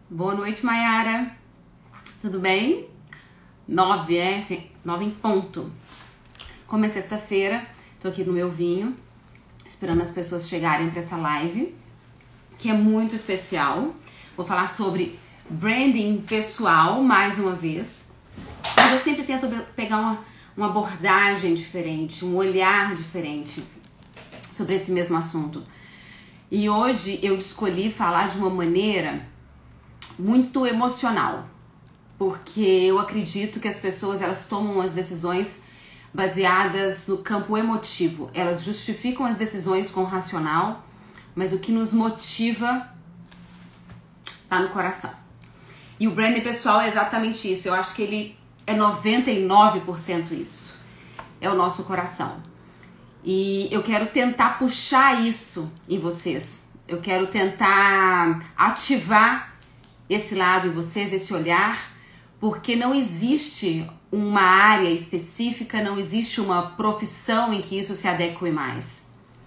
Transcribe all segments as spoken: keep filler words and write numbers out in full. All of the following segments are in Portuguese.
Boa noite, Mayara. Tudo bem? Nove, é? Nove em ponto. Como é sexta-feira, tô aqui no meu vinho, esperando as pessoas chegarem para essa live, que é muito especial. Vou falar sobre branding pessoal, mais uma vez. Mas eu sempre tento pegar uma, uma abordagem diferente, um olhar diferente sobre esse mesmo assunto. E hoje eu escolhi falar de uma maneira muito emocional, porque eu acredito que as pessoas elas tomam as decisões baseadas no campo emotivo. Elas justificam as decisões com o racional, mas o que nos motiva tá no coração. E o branding pessoal é exatamente isso. Eu acho que ele é noventa e nove por cento isso. É o nosso coração. E eu quero tentar puxar isso em vocês. Eu quero tentar ativar esse lado em vocês, esse olhar, porque não existe uma área específica, não existe uma profissão em que isso se adeque mais.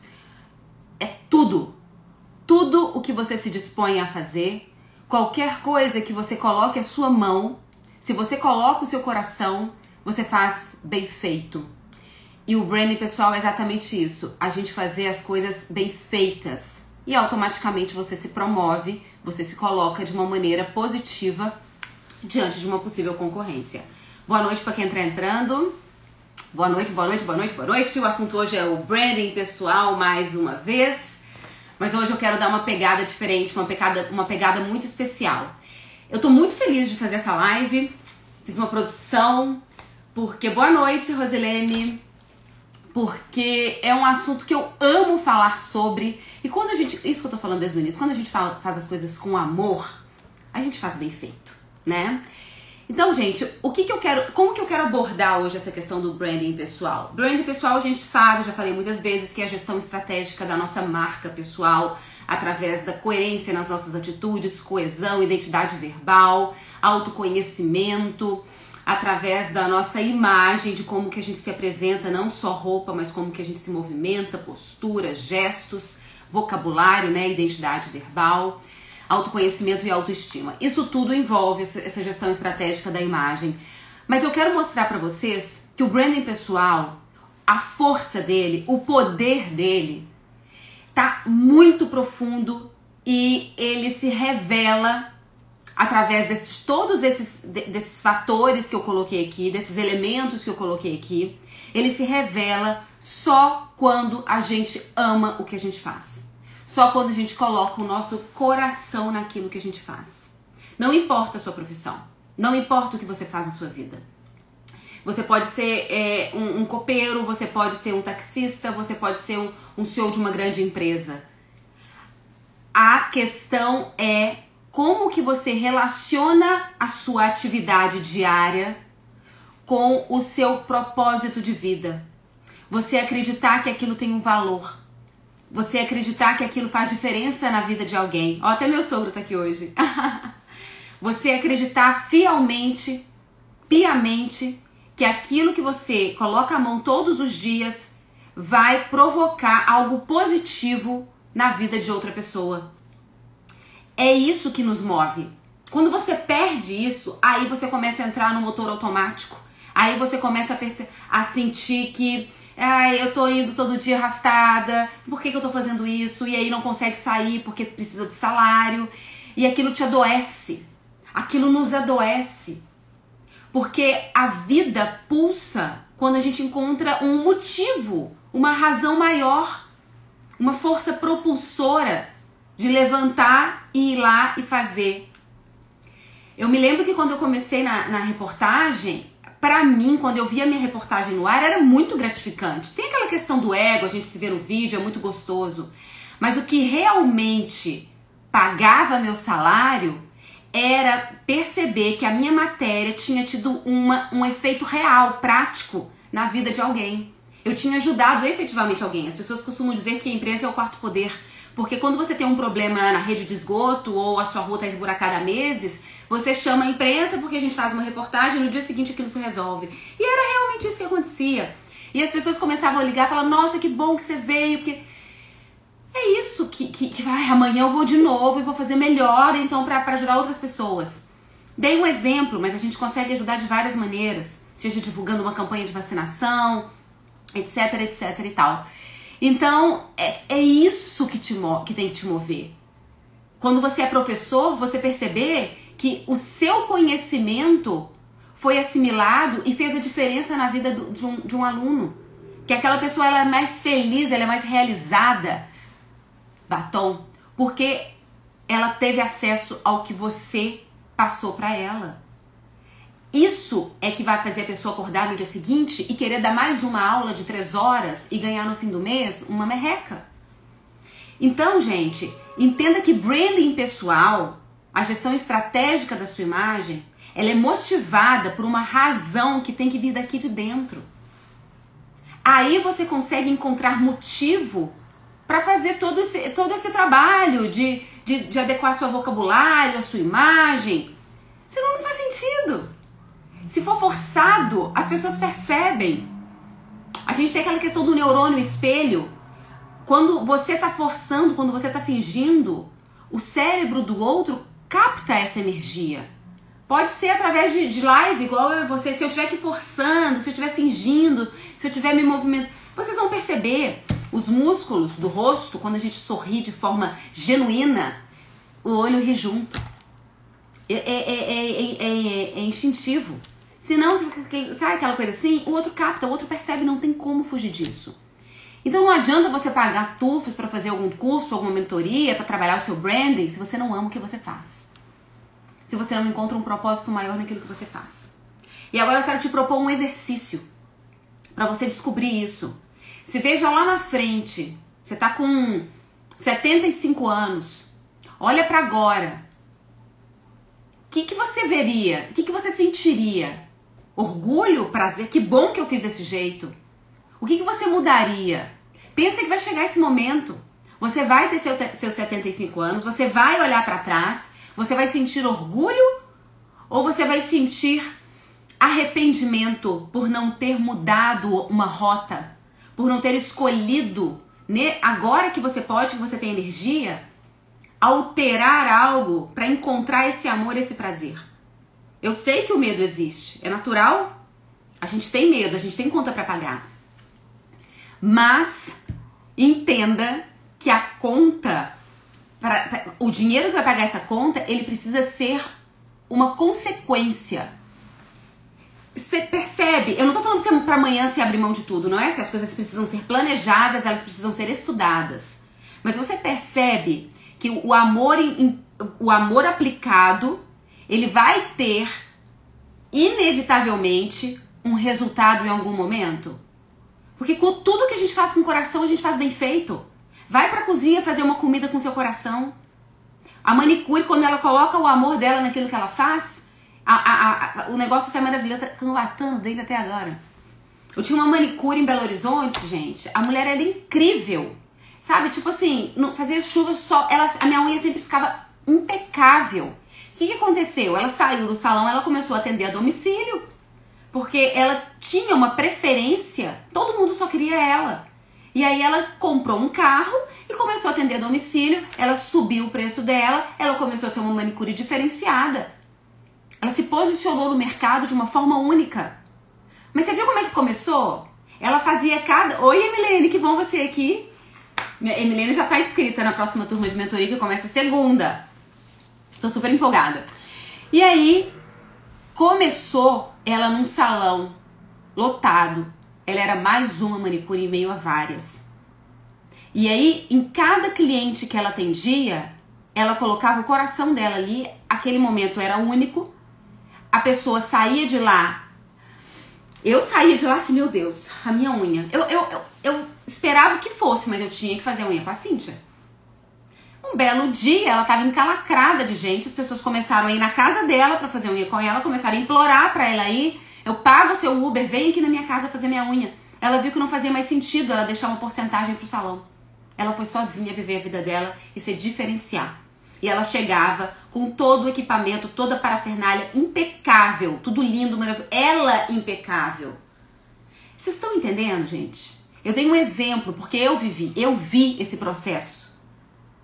É tudo. Tudo o que você se dispõe a fazer, qualquer coisa que você coloque a sua mão, se você coloca o seu coração, você faz bem feito. E o branding pessoal é exatamente isso, a gente fazer as coisas bem feitas. E automaticamente você se promove, você se coloca de uma maneira positiva diante de uma possível concorrência. Boa noite para quem está entrando. Boa noite, boa noite, boa noite, boa noite. O assunto hoje é o branding pessoal mais uma vez. Mas hoje eu quero dar uma pegada diferente, uma pegada, uma pegada muito especial. Eu tô muito feliz de fazer essa live. Fiz uma produção, porque... Boa noite, Rosilene. Porque é um assunto que eu amo falar sobre. E quando a gente... Isso que eu tô falando desde o início. Quando a gente fala, faz as coisas com amor, a gente faz bem feito, né? Então, gente, o que que eu quero... Como que eu quero abordar hoje essa questão do branding pessoal? Branding pessoal, a gente sabe, já falei muitas vezes, que é a gestão estratégica da nossa marca pessoal, através da coerência nas nossas atitudes, coesão, identidade verbal, autoconhecimento, através da nossa imagem, de como que a gente se apresenta, não só roupa, mas como que a gente se movimenta, postura, gestos, vocabulário, né, identidade verbal, autoconhecimento e autoestima. Isso tudo envolve essa gestão estratégica da imagem. Mas eu quero mostrar para vocês que o branding pessoal, a força dele, o poder dele, tá muito profundo e ele se revela através desses todos esses desses fatores que eu coloquei aqui, desses elementos que eu coloquei aqui. Ele se revela só quando a gente ama o que a gente faz. Só quando a gente coloca o nosso coração naquilo que a gente faz. Não importa a sua profissão. Não importa o que você faz na sua vida. Você pode ser é, um, um copeiro, você pode ser um taxista, você pode ser um, um C E O de uma grande empresa. A questão é como que você relaciona a sua atividade diária com o seu propósito de vida. Você acreditar que aquilo tem um valor. Você acreditar que aquilo faz diferença na vida de alguém. Ó, até meu sogro tá aqui hoje. Você acreditar fielmente, piamente, que aquilo que você coloca a mão todos os dias vai provocar algo positivo na vida de outra pessoa. É isso que nos move. Quando você perde isso, aí você começa a entrar no motor automático. Aí você começa a, a sentir que ai, eu tô indo todo dia arrastada, por que que eu tô fazendo isso? E aí não consegue sair porque precisa do salário. E aquilo te adoece. Aquilo nos adoece. Porque a vida pulsa quando a gente encontra um motivo, uma razão maior, uma força propulsora de levantar e ir lá e fazer. Eu me lembro que quando eu comecei na, na reportagem, pra mim, quando eu via minha reportagem no ar, era muito gratificante. Tem aquela questão do ego, a gente se vê no vídeo, é muito gostoso. Mas o que realmente pagava meu salário era perceber que a minha matéria tinha tido uma, um efeito real, prático, na vida de alguém. Eu tinha ajudado efetivamente alguém. As pessoas costumam dizer que a empresa é o quarto poder. Porque quando você tem um problema na rede de esgoto ou a sua rua está esburacada há meses, você chama a imprensa porque a gente faz uma reportagem e no dia seguinte aquilo se resolve. E era realmente isso que acontecia. E as pessoas começavam a ligar e falavam, nossa, que bom que você veio. Porque... É isso que, que, que ai, amanhã eu vou de novo e vou fazer melhor, então, pra, pra ajudar outras pessoas. Dei um exemplo, mas a gente consegue ajudar de várias maneiras, seja divulgando uma campanha de vacinação, etc, etc e tal. Então, é, é isso que, te, que tem que te mover. Quando você é professor, você perceber que o seu conhecimento foi assimilado e fez a diferença na vida do, de, um, de um aluno. Que aquela pessoa ela é mais feliz, ela é mais realizada, batom, porque ela teve acesso ao que você passou para ela. Isso é que vai fazer a pessoa acordar no dia seguinte e querer dar mais uma aula de três horas e ganhar no fim do mês uma merreca. Então, gente, entenda que branding pessoal, a gestão estratégica da sua imagem, ela é motivada por uma razão que tem que vir daqui de dentro. Aí você consegue encontrar motivo para fazer todo esse, todo esse trabalho de, de, de adequar seu vocabulário, a sua imagem. Senão não faz sentido. Se for forçado, as pessoas percebem. A gente tem aquela questão do neurônio espelho. Quando você está forçando, quando você está fingindo, o cérebro do outro capta essa energia. Pode ser através de, de live, igual eu e você. Se eu estiver aqui forçando, se eu estiver fingindo, se eu estiver me movimentando, vocês vão perceber os músculos do rosto, quando a gente sorri de forma genuína, o olho ri junto. É, é, é, é, é, é instintivo. Senão, sabe aquela coisa assim? O outro capta, o outro percebe, não tem como fugir disso. Então não adianta você pagar tufos para fazer algum curso, alguma mentoria, para trabalhar o seu branding, se você não ama o que você faz. Se você não encontra um propósito maior naquilo que você faz. E agora eu quero te propor um exercício para você descobrir isso. Se veja lá na frente, você tá com setenta e cinco anos, olha para agora. O que, que você veria? O que, que você sentiria? Orgulho? Prazer? Que bom que eu fiz desse jeito. O que, que você mudaria? Pensa que vai chegar esse momento. Você vai ter seu, seus setenta e cinco anos, você vai olhar para trás, você vai sentir orgulho ou você vai sentir arrependimento por não ter mudado uma rota, por não ter escolhido, né, agora que você pode, que você tem energia, alterar algo para encontrar esse amor, esse prazer. Eu sei que o medo existe, é natural, a gente tem medo, a gente tem conta para pagar. Mas entenda que a conta, pra, pra, o dinheiro que vai pagar essa conta, ele precisa ser uma consequência. Você percebe? Eu não tô falando pra, você, pra amanhã se abrir mão de tudo, não é? Se as coisas precisam ser planejadas, elas precisam ser estudadas. Mas você percebe que o amor, o amor aplicado, ele vai ter, inevitavelmente, um resultado em algum momento? Porque com tudo que a gente faz com o coração, a gente faz bem feito. Vai pra cozinha fazer uma comida com seu coração. A manicure, quando ela coloca o amor dela naquilo que ela faz, a, a, a, o negócio sai maravilhoso. Tá latando desde até agora. Eu tinha uma manicure em Belo Horizonte, gente. A mulher era incrível. Sabe, tipo assim, não, fazia chuva só. Ela, a minha unha sempre ficava impecável. O que, que aconteceu? Ela saiu do salão, ela começou a atender a domicílio. Porque ela tinha uma preferência, todo mundo só queria ela. E aí ela comprou um carro e começou a atender a domicílio, ela subiu o preço dela, ela começou a ser uma manicure diferenciada. Ela se posicionou no mercado de uma forma única. Mas você viu como é que começou? Ela fazia cada... Oi, Emilene, que bom você aqui. Emilene já tá inscrita na próxima turma de mentoria que começa segunda. Tô super empolgada. E aí, começou ela num salão lotado. Ela era mais uma manicure em meio a várias. E aí, em cada cliente que ela atendia, ela colocava o coração dela ali. Aquele momento era único. A pessoa saía de lá. Eu saía de lá assim, meu Deus, a minha unha. Eu, eu, eu, eu esperava que fosse, mas eu tinha que fazer a unha com a Cíntia. Um belo dia, ela estava encalacrada de gente. As pessoas começaram a ir na casa dela pra fazer a unha com ela. Começaram a implorar pra ela ir. Eu pago o seu Uber, vem aqui na minha casa fazer minha unha. Ela viu que não fazia mais sentido ela deixar uma porcentagem pro salão. Ela foi sozinha viver a vida dela e se diferenciar. E ela chegava com todo o equipamento, toda a parafernália impecável. Tudo lindo, maravilhoso. Ela impecável. Vocês estão entendendo, gente? Eu tenho um exemplo, porque eu vivi, eu vi esse processo.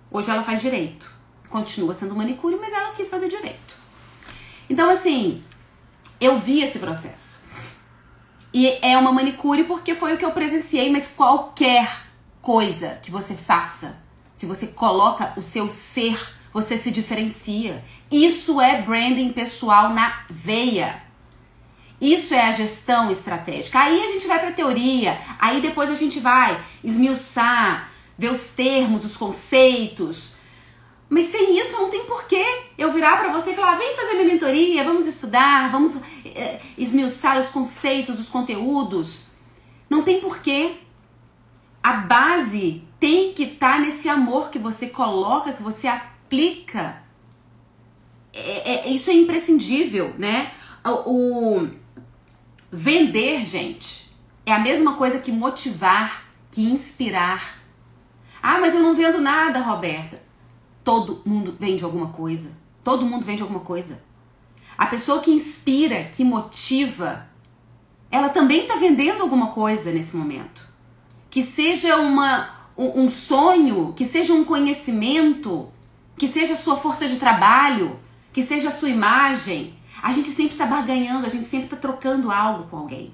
Hoje ela faz direito. Continua sendo manicure, mas ela quis fazer direito. Então, assim, eu vi esse processo. E é uma manicure porque foi o que eu presenciei, mas qualquer coisa que você faça, se você coloca o seu ser, você se diferencia. Isso é branding pessoal na veia. Isso é a gestão estratégica. Aí a gente vai pra teoria, aí depois a gente vai esmiuçar, ver os termos, os conceitos. Mas sem isso não tem porquê eu virar pra você e falar, vem fazer minha mentoria, vamos estudar, vamos é, esmiuçar os conceitos, os conteúdos. Não tem porquê. A base tem que estar nesse amor que você coloca, que você aplica. É, é, isso é imprescindível, né? O, o vender, gente, é a mesma coisa que motivar, que inspirar. Ah, mas eu não vendo nada, Roberta. Todo mundo vende alguma coisa. Todo mundo vende alguma coisa. A pessoa que inspira, que motiva, ela também está vendendo alguma coisa nesse momento. Que seja uma, um, um sonho, que seja um conhecimento, que seja a sua força de trabalho, que seja a sua imagem. A gente sempre está barganhando, a gente sempre está trocando algo com alguém.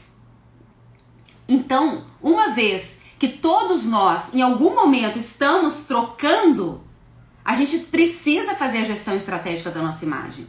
Então, uma vez que todos nós, em algum momento, estamos trocando, a gente precisa fazer a gestão estratégica da nossa imagem.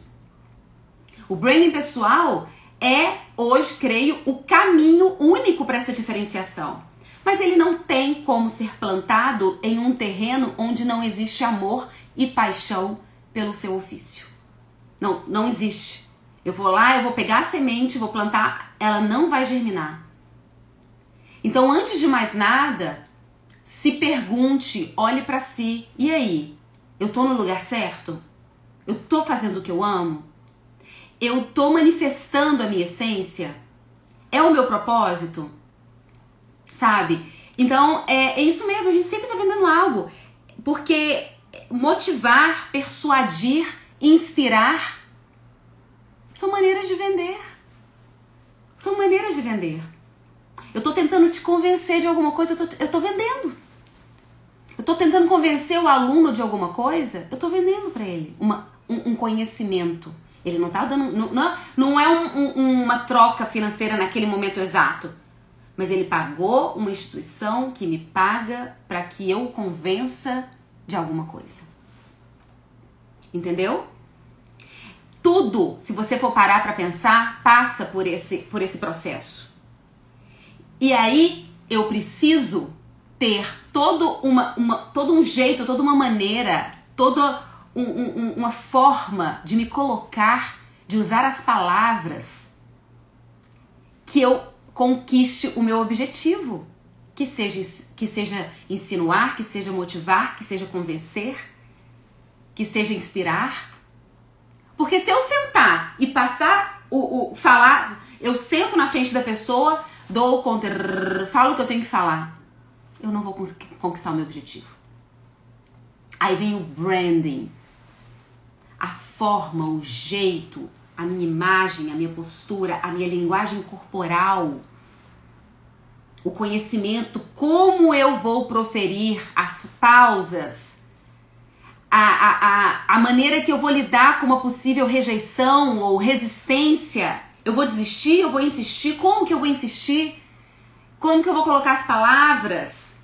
O branding pessoal é, hoje, creio, o caminho único para essa diferenciação. Mas ele não tem como ser plantado em um terreno onde não existe amor e paixão pelo seu ofício. Não, não existe. Eu vou lá, eu vou pegar a semente, vou plantar, ela não vai germinar. Então, antes de mais nada, se pergunte, olhe para si. E aí? Eu tô no lugar certo? Eu tô fazendo o que eu amo? Eu tô manifestando a minha essência? É o meu propósito? Sabe? Então, é, é isso mesmo, a gente sempre tá vendendo algo. Porque motivar, persuadir, inspirar são maneiras de vender. São maneiras de vender. Eu tô tentando te convencer de alguma coisa, eu tô, eu tô vendendo. Eu tô tentando convencer o aluno de alguma coisa, eu tô vendendo pra ele uma, um, um conhecimento. Ele não tá dando... Não, não, não é um, um, uma troca financeira naquele momento exato. Mas ele pagou uma instituição que me paga para que eu o convença de alguma coisa. Entendeu? Tudo, se você for parar para pensar, passa por esse, por esse processo. E aí eu preciso ter todo, uma, uma, todo um jeito, toda uma maneira, toda um, um, uma forma de me colocar, de usar as palavras que eu conquiste o meu objetivo. Que seja, que seja insinuar, que seja motivar, que seja convencer, que seja inspirar. Porque se eu sentar e passar o, o falar, eu sento na frente da pessoa, dou o contra, falo o que eu tenho que falar, eu não vou conquistar o meu objetivo. Aí vem o branding, a forma, o jeito, a minha imagem, a minha postura, a minha linguagem corporal, o conhecimento, como eu vou proferir as pausas, a, a, a, a maneira que eu vou lidar com uma possível rejeição ou resistência. Eu vou desistir, eu vou insistir, como que eu vou insistir? Como que eu vou colocar as palavras?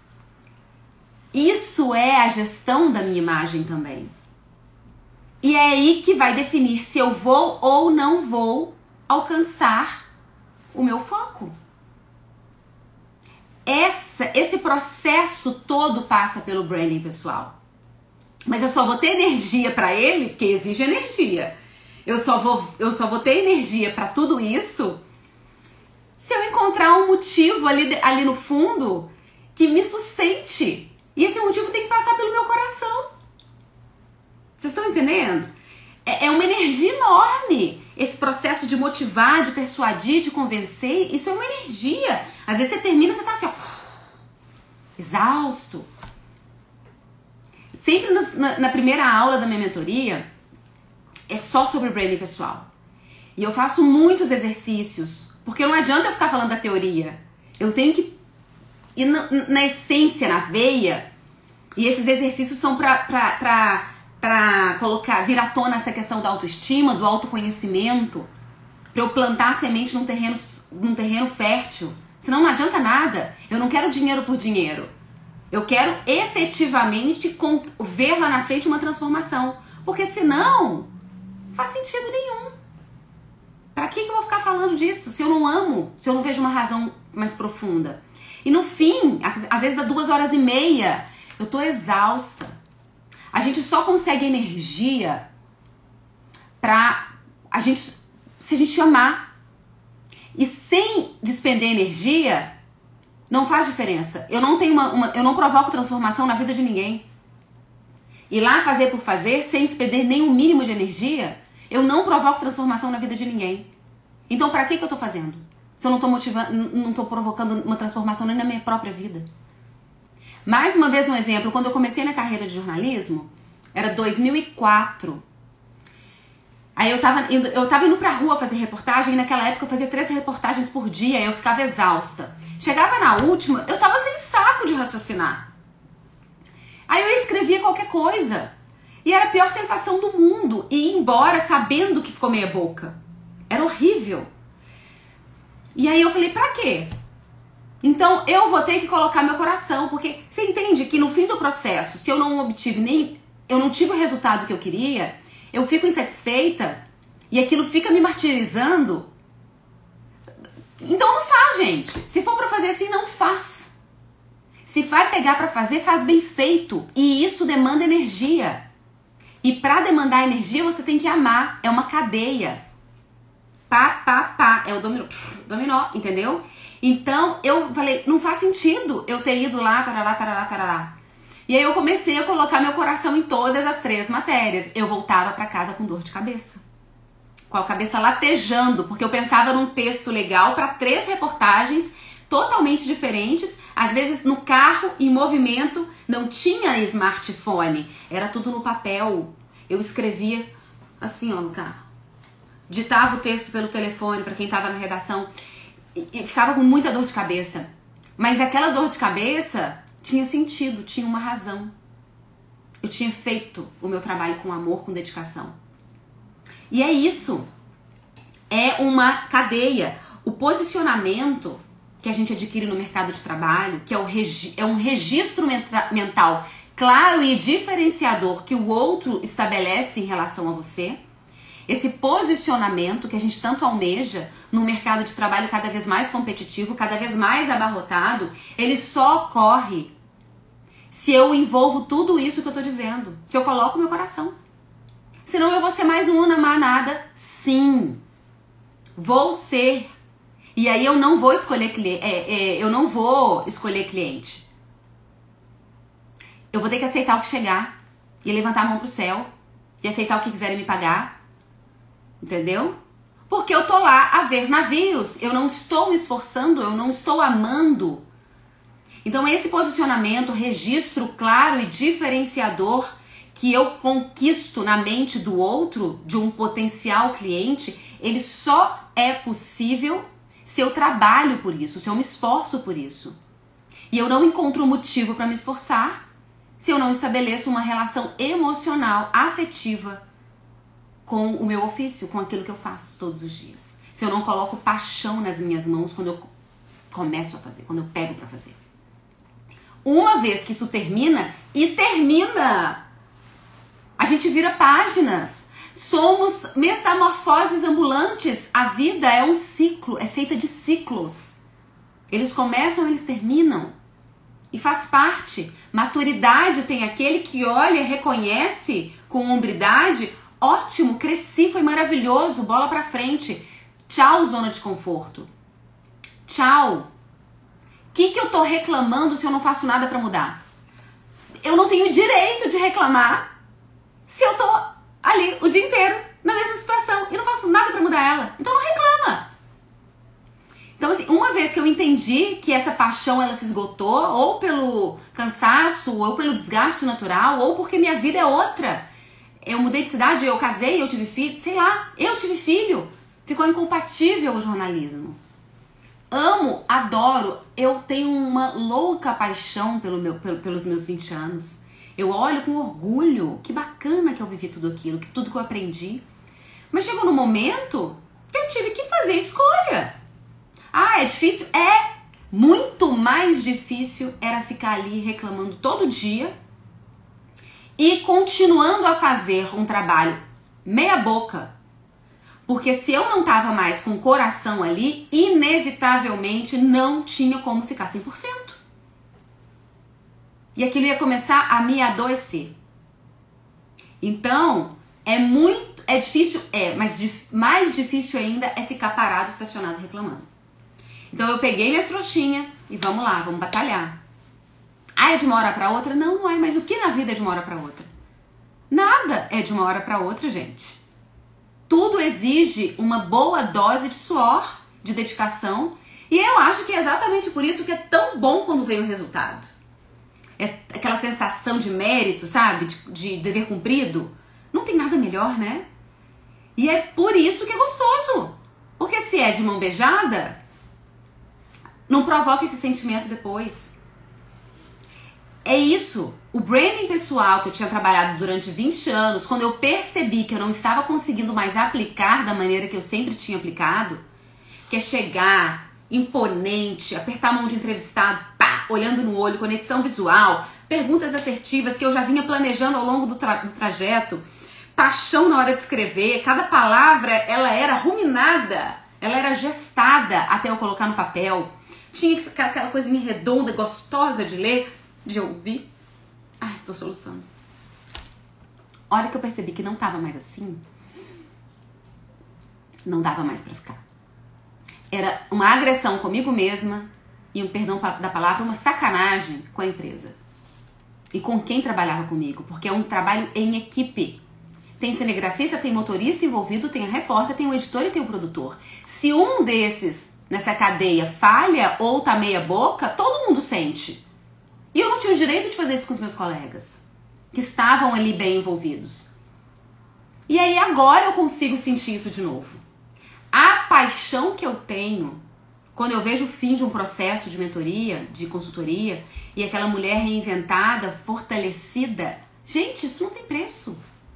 Isso é a gestão da minha imagem também. E é aí que vai definir se eu vou ou não vou alcançar o meu foco. Essa, esse processo todo passa pelo branding pessoal. Mas eu só vou ter energia para ele, porque exige energia. Eu só vou, eu só vou ter energia para tudo isso se eu encontrar um motivo ali, ali no fundo que me sustente. E esse motivo tem que passar pelo meu coração. Vocês estão entendendo? É, é uma energia enorme. Esse processo de motivar, de persuadir, de convencer, isso é uma energia. Às vezes você termina e você tá assim, ó, exausto. Sempre no, na, na primeira aula da minha mentoria, é só sobre branding pessoal. E eu faço muitos exercícios, porque não adianta eu ficar falando da teoria. Eu tenho que ir na, na essência, na veia, E esses exercícios são pra, pra, pra, pra colocar, vir à tona essa questão da autoestima, do autoconhecimento, pra eu plantar a semente num terreno, num terreno fértil. Senão não adianta nada. Eu não quero dinheiro por dinheiro. Eu quero efetivamente com, ver lá na frente uma transformação. Porque senão, não faz sentido nenhum. Pra que que eu vou ficar falando disso? Se eu não amo, se eu não vejo uma razão mais profunda. E no fim, às vezes dá duas horas e meia, eu tô exausta. A gente só consegue energia pra a gente, se a gente amar. E sem despender energia, não faz diferença. Eu não tenho uma, uma, eu não provoco transformação na vida de ninguém. Ir lá fazer por fazer, sem despender nem o mínimo de energia, eu não provoco transformação na vida de ninguém. Então, pra que que eu tô fazendo? Se eu não tô motivando, não tô provocando uma transformação nem na minha própria vida. Mais uma vez um exemplo, quando eu comecei na carreira de jornalismo, era dois mil e quatro. Aí eu tava indo, eu tava indo pra rua fazer reportagem, e naquela época eu fazia três reportagens por dia, e eu ficava exausta. Chegava na última, eu tava sem saco de raciocinar. Aí eu escrevia qualquer coisa. E era a pior sensação do mundo, ir embora sabendo que ficou meia boca. Era horrível. E aí eu falei, pra quê? Então eu vou ter que colocar meu coração, porque você entende que no fim do processo, se eu não obtive nem, eu não tive o resultado que eu queria, eu fico insatisfeita e aquilo fica me martirizando. Então não faz, gente. Se for pra fazer assim, não faz. Se vai pegar pra fazer, faz bem feito. E isso demanda energia. E pra demandar energia, você tem que amar. É uma cadeia. Pá, pá, pá. É o dominó. Dominó, entendeu? Então, eu falei, não faz sentido eu ter ido lá, tarará, tarará, tarará. E aí eu comecei a colocar meu coração em todas as três matérias. Eu voltava pra casa com dor de cabeça. Com a cabeça latejando, porque eu pensava num texto legal pra três reportagens totalmente diferentes. Às vezes no carro, em movimento, não tinha smartphone. Era tudo no papel. Eu escrevia assim, ó, no carro. Ditava o texto pelo telefone pra quem tava na redação. E ficava com muita dor de cabeça. Mas aquela dor de cabeça tinha sentido, tinha uma razão. Eu tinha feito o meu trabalho com amor, com dedicação. E é isso. É uma cadeia. O posicionamento que a gente adquire no mercado de trabalho, que é, o regi- é um registro menta- mental claro e diferenciador que o outro estabelece em relação a você. Esse posicionamento que a gente tanto almeja no mercado de trabalho cada vez mais competitivo, cada vez mais abarrotado, ele só ocorre se eu envolvo tudo isso que eu tô dizendo. Se eu coloco meu coração. Senão eu vou ser mais um na manada. Sim. Vou ser. E aí eu não vou escolher cliente. É, é, eu não vou escolher cliente. Eu vou ter que aceitar o que chegar. E levantar a mão pro céu. E aceitar o que quiserem me pagar. Entendeu? Porque eu tô lá a ver navios. Eu não estou me esforçando. Eu não estou amando. Então esse posicionamento, registro claro e diferenciador que eu conquisto na mente do outro, de um potencial cliente, ele só é possível se eu trabalho por isso, se eu me esforço por isso. E eu não encontro motivo para me esforçar se eu não estabeleço uma relação emocional, afetiva com o meu ofício, com aquilo que eu faço todos os dias. Se eu não coloco paixão nas minhas mãos quando eu começo a fazer, quando eu pego para fazer. Uma vez que isso termina, e termina, a gente vira páginas. Somos metamorfoses ambulantes. A vida é um ciclo, é feita de ciclos. Eles começam, eles terminam. E faz parte. Maturidade tem aquele que olha e reconhece com hombridade. Ótimo, cresci, foi maravilhoso, bola pra frente. Tchau, zona de conforto. Tchau. O que, que eu tô reclamando se eu não faço nada pra mudar? Eu não tenho direito de reclamar se eu tô ali o dia inteiro na mesma situação e não faço nada pra mudar ela. Então não reclama. Então assim, uma vez que eu entendi que essa paixão ela se esgotou, ou pelo cansaço, ou pelo desgaste natural, ou porque minha vida é outra. Eu mudei de cidade, eu casei, eu tive filho, sei lá, eu tive filho. Ficou incompatível o jornalismo. Amo, adoro, eu tenho uma louca paixão pelo meu, pelo, pelos meus vinte anos. Eu olho com orgulho, que bacana que eu vivi tudo aquilo, que tudo que eu aprendi. Mas chegou no momento que eu tive que fazer escolha. Ah, é difícil? É. Muito mais difícil era ficar ali reclamando todo dia e continuando a fazer um trabalho meia boca. Porque se eu não tava mais com o coração ali, inevitavelmente não tinha como ficar cem por cento. E aquilo ia começar a me adoecer. Então, é muito, é difícil, é, mas dif, mais difícil ainda é ficar parado, estacionado, reclamando. Então eu peguei minhas trouxinhas e vamos lá, vamos batalhar. Ah, é de uma hora pra outra? Não, não é, mas o que na vida é de uma hora pra outra? Nada é de uma hora pra outra, gente. Tudo exige uma boa dose de suor, de dedicação, e eu acho que é exatamente por isso que é tão bom quando vem o resultado. É aquela sensação de mérito, sabe? De, de dever cumprido. Não tem nada melhor, né? E é por isso que é gostoso. Porque se é de mão beijada, não provoca esse sentimento depois. É isso. O branding pessoal que eu tinha trabalhado durante vinte anos, quando eu percebi que eu não estava conseguindo mais aplicar da maneira que eu sempre tinha aplicado, que é chegar imponente, apertar a mão de entrevistado, pá, olhando no olho, conexão visual, perguntas assertivas que eu já vinha planejando ao longo do, tra do trajeto, paixão na hora de escrever, cada palavra ela era ruminada, ela era gestada até eu colocar no papel. Tinha que ficar aquela coisinha redonda, gostosa de ler, de ouvir. Ai, tô soluçando. A hora que eu percebi que não tava mais assim, não dava mais pra ficar. Era uma agressão comigo mesma e, um perdão da palavra, uma sacanagem com a empresa. E com quem trabalhava comigo, porque é um trabalho em equipe. Tem cinegrafista, tem motorista envolvido, tem a repórter, tem o editor e tem o produtor. Se um desses nessa cadeia falha ou tá meia boca, todo mundo sente. E eu não tinha o direito de fazer isso com os meus colegas, que estavam ali bem envolvidos. E aí agora eu consigo sentir isso de novo. A paixão que eu tenho quando eu vejo o fim de um processo de mentoria, de consultoria, e aquela mulher reinventada, fortalecida, gente, isso não tem preço.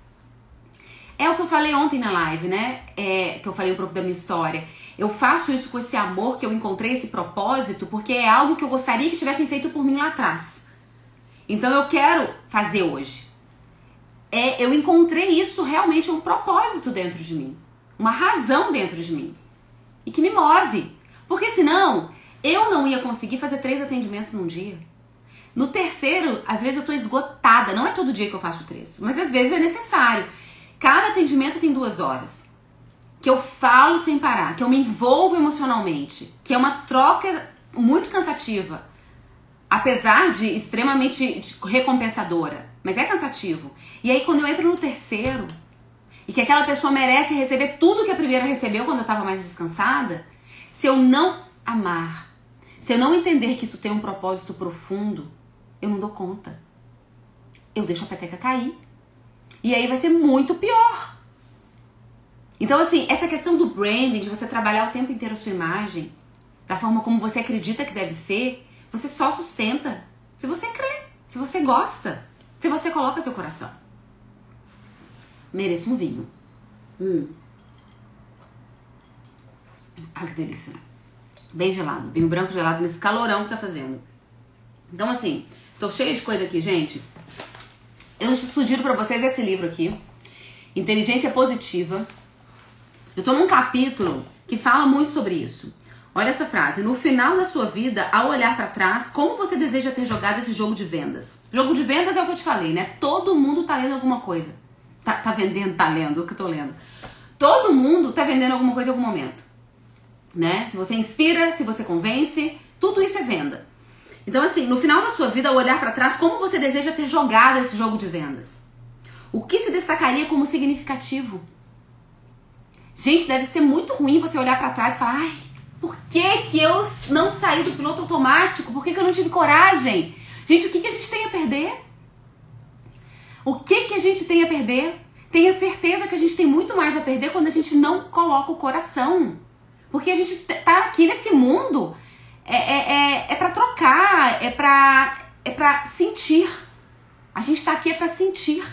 É o que eu falei ontem na live, né? É, que eu falei um pouco da minha história. Eu faço isso com esse amor que eu encontrei, esse propósito, porque é algo que eu gostaria que tivessem feito por mim lá atrás. Então eu quero fazer hoje. É, eu encontrei isso realmente um propósito dentro de mim. Uma razão dentro de mim. E que me move. Porque senão, eu não ia conseguir fazer três atendimentos num dia. No terceiro, às vezes eu tô esgotada. Não é todo dia que eu faço três, mas às vezes é necessário. Cada atendimento tem duas horas. Que eu falo sem parar, que eu me envolvo emocionalmente, que é uma troca muito cansativa, apesar de extremamente recompensadora, mas é cansativo. E aí quando eu entro no terceiro, e que aquela pessoa merece receber tudo que a primeira recebeu quando eu estava mais descansada, se eu não amar, se eu não entender que isso tem um propósito profundo, eu não dou conta. Eu deixo a peteca cair. E aí vai ser muito pior. Então, assim, essa questão do branding, de você trabalhar o tempo inteiro a sua imagem, da forma como você acredita que deve ser, você só sustenta se você crê, se você gosta, se você coloca seu coração. Mereço um vinho. Hum. Ai, que delícia. Bem gelado. Vinho branco gelado nesse calorão que tá fazendo. Então, assim, tô cheia de coisa aqui, gente. Eu sugiro pra vocês esse livro aqui, Inteligência Positiva. Eu tô num capítulo que fala muito sobre isso. Olha essa frase. No final da sua vida, ao olhar pra trás, como você deseja ter jogado esse jogo de vendas? Jogo de vendas é o que eu te falei, né? Todo mundo tá lendo alguma coisa. Tá, tá vendendo, tá lendo, o que eu tô lendo. Todo mundo tá vendendo alguma coisa em algum momento. Né? Se você inspira, se você convence, tudo isso é venda. Então, assim, no final da sua vida, ao olhar pra trás, como você deseja ter jogado esse jogo de vendas? O que se destacaria como significativo? Gente, deve ser muito ruim você olhar pra trás e falar: ai, por que que eu não saí do piloto automático? Por que que eu não tive coragem? Gente, o que que a gente tem a perder? O que que a gente tem a perder? Tenha certeza que a gente tem muito mais a perder quando a gente não coloca o coração. Porque a gente tá aqui nesse mundo é, é, é, é pra trocar, é pra, é pra sentir. A gente tá aqui é pra sentir,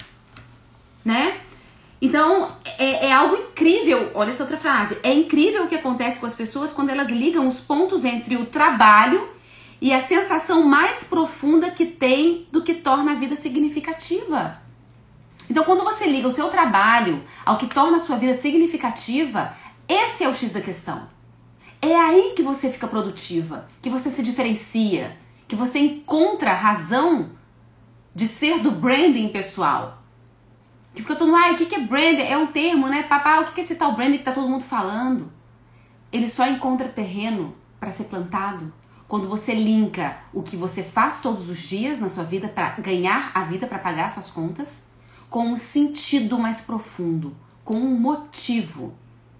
né? Então, é, é algo incrível. Olha essa outra frase. É incrível o que acontece com as pessoas quando elas ligam os pontos entre o trabalho e a sensação mais profunda que tem do que torna a vida significativa. Então, quando você liga o seu trabalho ao que torna a sua vida significativa, esse é o X da questão. É aí que você fica produtiva, que você se diferencia, que você encontra a razão de ser do branding pessoal. Que fica todo mundo, ah, o que é branding? É um termo, né? Papá, o que é esse tal branding que tá todo mundo falando? Ele só encontra terreno para ser plantado quando você linka o que você faz todos os dias na sua vida para ganhar a vida, para pagar suas contas, com um sentido mais profundo, com um motivo.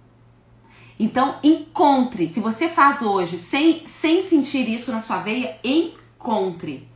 Então, encontre. Se você faz hoje sem, sem sentir isso na sua veia, encontre.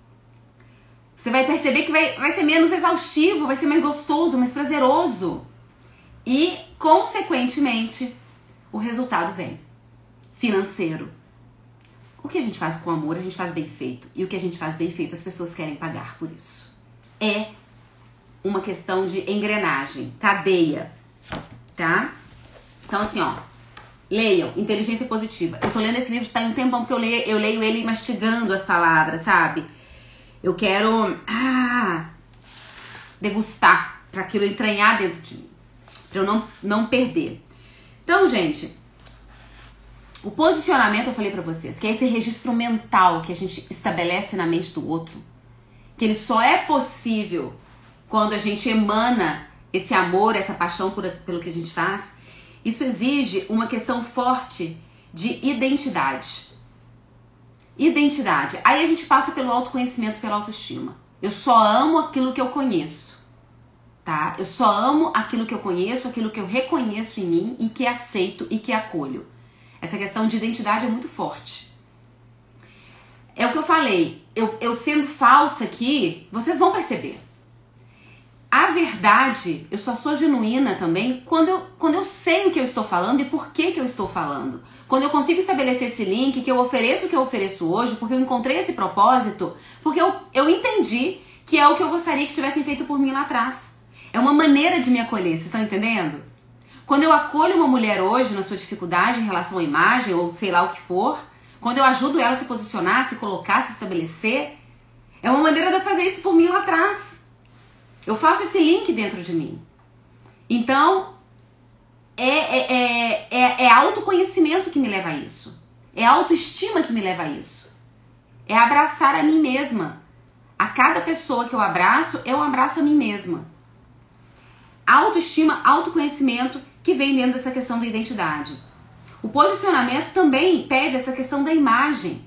Você vai perceber que vai, vai ser menos exaustivo, vai ser mais gostoso, mais prazeroso. E, consequentemente, o resultado vem. Financeiro. O que a gente faz com amor, a gente faz bem feito. E o que a gente faz bem feito, as pessoas querem pagar por isso. É uma questão de engrenagem, cadeia, tá? Então, assim, ó, leiam Inteligência Positiva. Eu tô lendo esse livro, tá em um tempão, porque eu leio, eu leio ele mastigando as palavras, sabe? Eu quero ah, degustar, para aquilo entranhar dentro de mim, pra eu não, não perder. Então, gente, o posicionamento, eu falei pra vocês, que é esse registro mental que a gente estabelece na mente do outro, que ele só é possível quando a gente emana esse amor, essa paixão por, pelo que a gente faz. Isso exige uma questão forte de identidade. Identidade. Aí a gente passa pelo autoconhecimento, pela autoestima. Eu só amo aquilo que eu conheço, tá? Eu só amo aquilo que eu conheço, aquilo que eu reconheço em mim e que aceito e que acolho. Essa questão de identidade é muito forte. É o que eu falei. Eu, eu sendo falsa aqui, vocês vão perceber. A verdade, eu só sou genuína também quando eu, quando eu sei o que eu estou falando e por que que eu estou falando. Quando eu consigo estabelecer esse link, que eu ofereço o que eu ofereço hoje, porque eu encontrei esse propósito, porque eu, eu entendi que é o que eu gostaria que tivessem feito por mim lá atrás. É uma maneira de me acolher, vocês estão entendendo? Quando eu acolho uma mulher hoje na sua dificuldade em relação à imagem, ou sei lá o que for, quando eu ajudo ela a se posicionar, se colocar, se estabelecer, é uma maneira de eu fazer isso por mim lá atrás. Eu faço esse link dentro de mim. Então, é, é, é, é, é autoconhecimento que me leva a isso. É autoestima que me leva a isso. É abraçar a mim mesma. A cada pessoa que eu abraço, eu abraço a mim mesma. Autoestima, autoconhecimento que vem dentro dessa questão da identidade. O posicionamento também pede essa questão da imagem.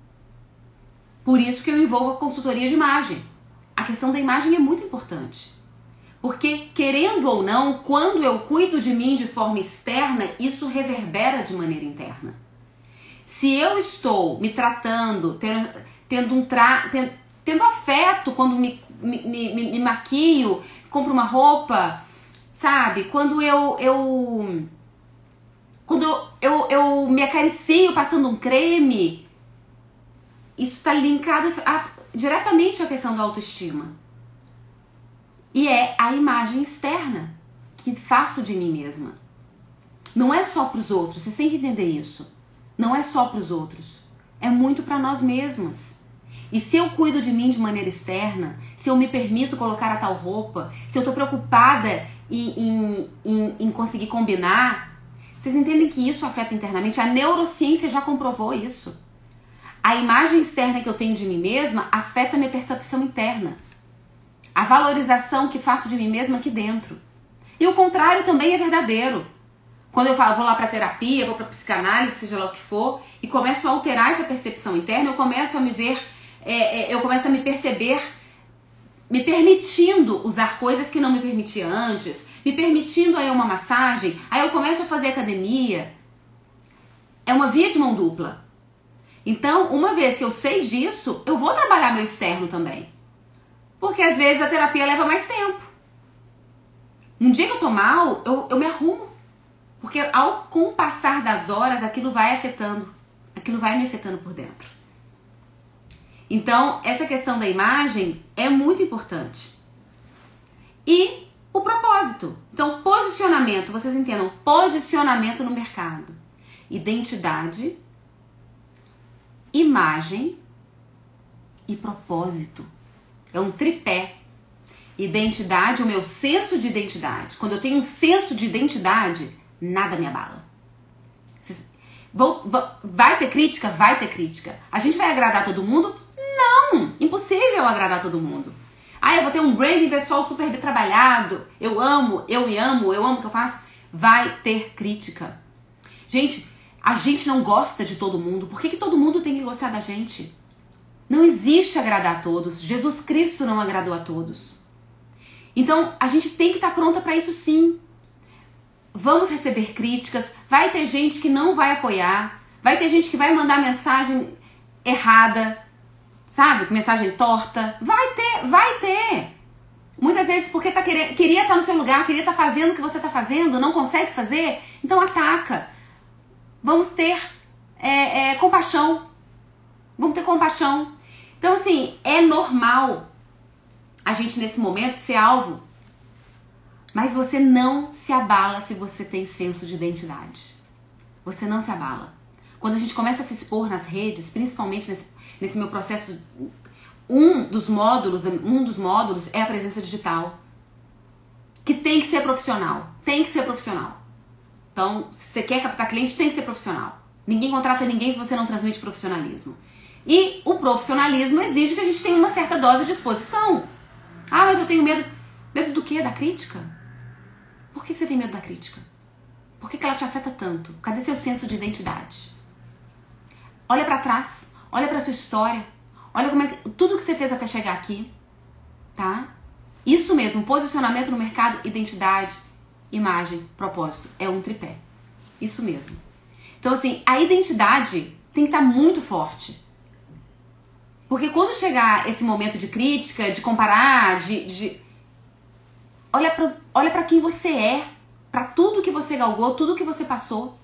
Por isso que eu envolvo a consultoria de imagem. A questão da imagem é muito importante. Porque, querendo ou não, quando eu cuido de mim de forma externa, isso reverbera de maneira interna. Se eu estou me tratando, tendo, tendo, um tra, tendo, tendo afeto quando me, me, me, me maquio, compro uma roupa, sabe? Quando eu, eu, quando eu, eu, eu me acaricio passando um creme, isso está linkado a, diretamente à questão da autoestima. E é a imagem externa que faço de mim mesma. Não é só para os outros, vocês têm que entender isso. Não é só para os outros, é muito para nós mesmas. E se eu cuido de mim de maneira externa, se eu me permito colocar a tal roupa, se eu estou preocupada em, em, em, em conseguir combinar, vocês entendem que isso afeta internamente? A neurociência já comprovou isso. A imagem externa que eu tenho de mim mesma afeta a minha percepção interna. A valorização que faço de mim mesma aqui dentro. E o contrário também é verdadeiro. Quando eu falo, vou lá para terapia, vou para psicanálise, seja lá o que for, e começo a alterar essa percepção interna, eu começo a me ver, é, é, eu começo a me perceber, me permitindo usar coisas que não me permitia antes, me permitindo aí uma massagem, aí eu começo a fazer academia. É uma via de mão dupla. Então, uma vez que eu sei disso, eu vou trabalhar meu externo também. Porque às vezes a terapia leva mais tempo. Um dia que eu tô mal, eu, eu me arrumo. Porque ao com o passar das horas, aquilo vai afetando. Aquilo vai me afetando por dentro. Então, essa questão da imagem é muito importante. E o propósito. Então, posicionamento, vocês entendam, posicionamento no mercado. Identidade, imagem e propósito. É um tripé. Identidade, o meu senso de identidade. Quando eu tenho um senso de identidade, nada me abala. Vou, vou, vai ter crítica? Vai ter crítica. A gente vai agradar todo mundo? Não! Impossível agradar todo mundo. Ah, eu vou ter um branding pessoal super bem trabalhado. Eu amo, eu me amo, eu amo o que eu faço. Vai ter crítica. Gente, a gente não gosta de todo mundo. Por que que todo mundo tem que gostar da gente? Não existe agradar a todos. Jesus Cristo não agradou a todos. Então, a gente tem que estar pronta para isso sim. Vamos receber críticas. Vai ter gente que não vai apoiar. Vai ter gente que vai mandar mensagem errada. Sabe? Mensagem torta. Vai ter, vai ter. Muitas vezes porque tá querendo, queria estar no seu lugar, queria estar fazendo o que você está fazendo, não consegue fazer, então ataca. Vamos ter é, é, compaixão. Vamos ter compaixão. Então, assim, é normal a gente, nesse momento, ser alvo. Mas você não se abala se você tem senso de identidade. Você não se abala. Quando a gente começa a se expor nas redes, principalmente nesse, nesse meu processo, um dos módulos, um dos módulos é a presença digital. Que tem que ser profissional. Tem que ser profissional. Então, se você quer captar cliente, tem que ser profissional. Ninguém contrata ninguém se você não transmite profissionalismo. E o profissionalismo exige que a gente tenha uma certa dose de exposição. Ah, mas eu tenho medo. Medo do quê? Da crítica? Por que você tem medo da crítica? Por que ela te afeta tanto? Cadê seu senso de identidade? Olha pra trás. Olha pra sua história. Olha como é que, tudo que você fez até chegar aqui. Tá? Isso mesmo. Posicionamento no mercado, identidade, imagem, propósito. É um tripé. Isso mesmo. Então, assim, a identidade tem que estar muito forte. Porque quando chegar esse momento de crítica, de comparar, de... de... olha pra, olha pra quem você é, pra tudo que você galgou, tudo que você passou.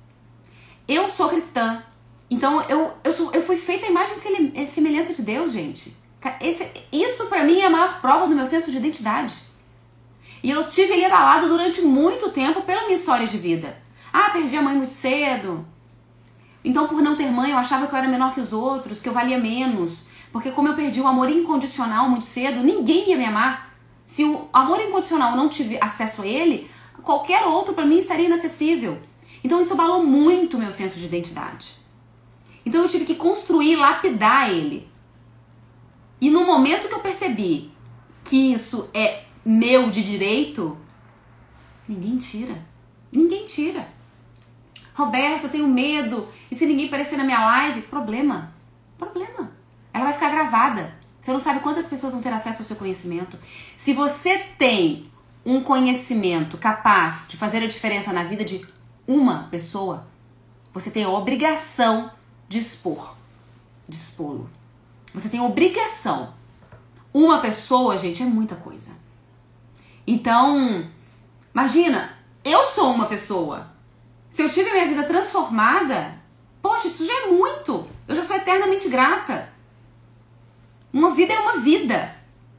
Eu sou cristã, então eu, eu, sou, eu fui feita a imagem e semelhança de Deus, gente. Esse, isso pra mim é a maior prova do meu senso de identidade. E eu tive ele abalado durante muito tempo pela minha história de vida. Ah, perdi a mãe muito cedo. Então, por não ter mãe, eu achava que eu era menor que os outros, que eu valia menos. Porque como eu perdi o amor incondicional muito cedo, ninguém ia me amar. Se o amor incondicional não tive acesso a ele, qualquer outro pra mim estaria inacessível. Então isso abalou muito o meu senso de identidade. Então eu tive que construir, lapidar ele. E no momento que eu percebi que isso é meu de direito, ninguém tira. Ninguém tira. Roberto, eu tenho medo. E se ninguém aparecer na minha live? Problema. Problema. Ela vai ficar gravada. Você não sabe quantas pessoas vão ter acesso ao seu conhecimento. Se você tem um conhecimento capaz de fazer a diferença na vida de uma pessoa, você tem a obrigação de expor. De expô-lo. Você tem a obrigação. Uma pessoa, gente, é muita coisa. Então, imagina, eu sou uma pessoa. Se eu tive minha vida transformada, poxa, isso já é muito. Eu já sou eternamente grata. Uma vida é uma vida.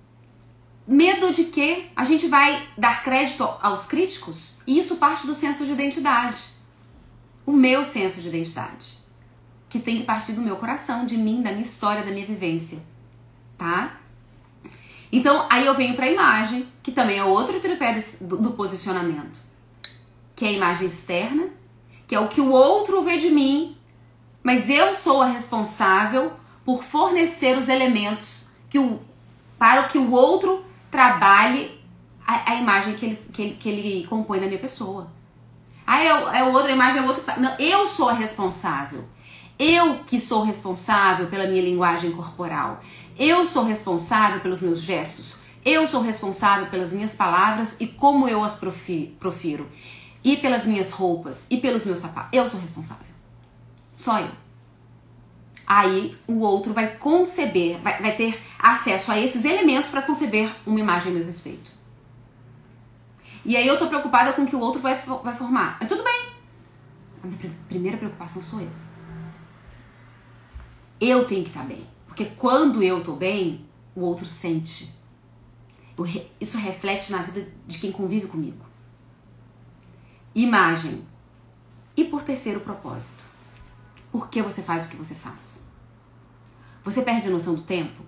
Medo de que a gente vai dar crédito aos críticos? E isso parte do senso de identidade. O meu senso de identidade. Que tem que partir do meu coração, de mim, da minha história, da minha vivência. Tá? Então, aí eu venho pra imagem, que também é outro tripé do, do posicionamento. Que é a imagem externa, que é o que o outro vê de mim, mas eu sou a responsável por fornecer os elementos que o, para que o outro trabalhe a, a imagem que ele, que, ele, que ele compõe na minha pessoa. Ah, é, é outra imagem, é outra... Não, eu sou a responsável. Eu que sou responsável pela minha linguagem corporal. Eu sou responsável pelos meus gestos. Eu sou responsável pelas minhas palavras e como eu as profi, profiro. E pelas minhas roupas, e pelos meus sapatos. Eu sou responsável. Só eu. Aí o outro vai conceber, vai, vai ter acesso a esses elementos para conceber uma imagem a meu respeito. E aí eu tô preocupada com o que o outro vai, vai formar. Mas tudo bem. A minha primeira preocupação sou eu. Eu tenho que estar bem. Porque quando eu tô bem, o outro sente. Isso reflete na vida de quem convive comigo. Imagem. E por terceiro, propósito. Por que você faz o que você faz? Você perde a noção do tempo?